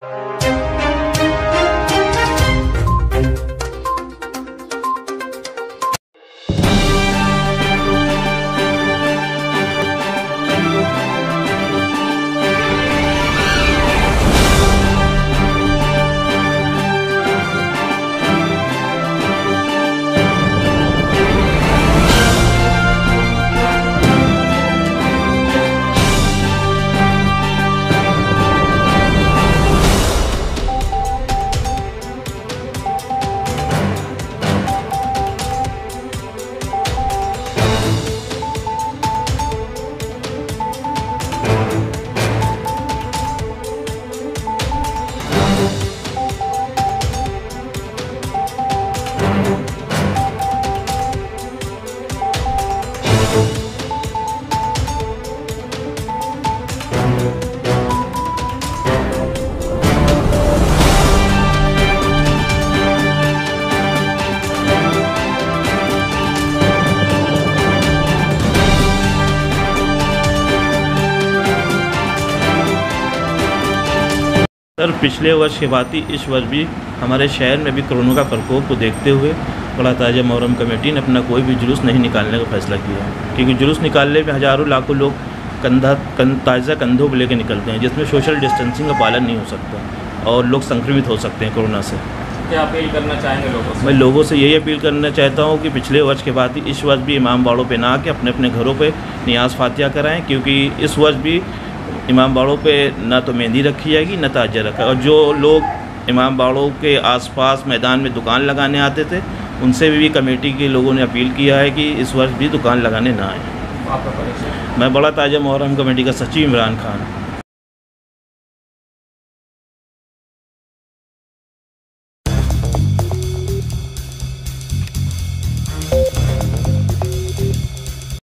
Sir, पिछले वर्ष के भांति इस वर्ष भी हमारे शहर में भी कोरोना का प्रकोप को देखते हुए बड़ा ताज़ा मोहर्रम कमेटी ने अपना कोई भी जुलूस नहीं निकालने का फैसला किया है, क्योंकि जुलूस निकालने में हज़ारों लाखों लोग ताज़ा कंधों को लेकर निकलते हैं, जिसमें सोशल डिस्टेंसिंग का पालन नहीं हो सकता और लोग संक्रमित हो सकते हैं कोरोना से। क्या अपील करना चाहेंगे लोगों से? मैं लोगों से यही अपील करना चाहता हूँ कि पिछले वर्ष के बाद इस वर्ष भी इमाम बाड़ों पे ना आके अपने अपने घरों पे नियाज़ फातिहा कराएं, क्योंकि इस वर्ष भी इमाम बाड़ों पे ना तो मेहंदी रखी जाएगी ना ताजिया रखा। और जो लोग इमाम बाड़ों के आसपास मैदान में दुकान लगाने आते थे, उनसे भी कमेटी के लोगों ने अपील किया है कि इस वर्ष भी दुकान लगाने ना आए। आपका परिचय? मैं बड़ा ताज़ा मोहर्रम कमेटी का सचिव इमरान खान।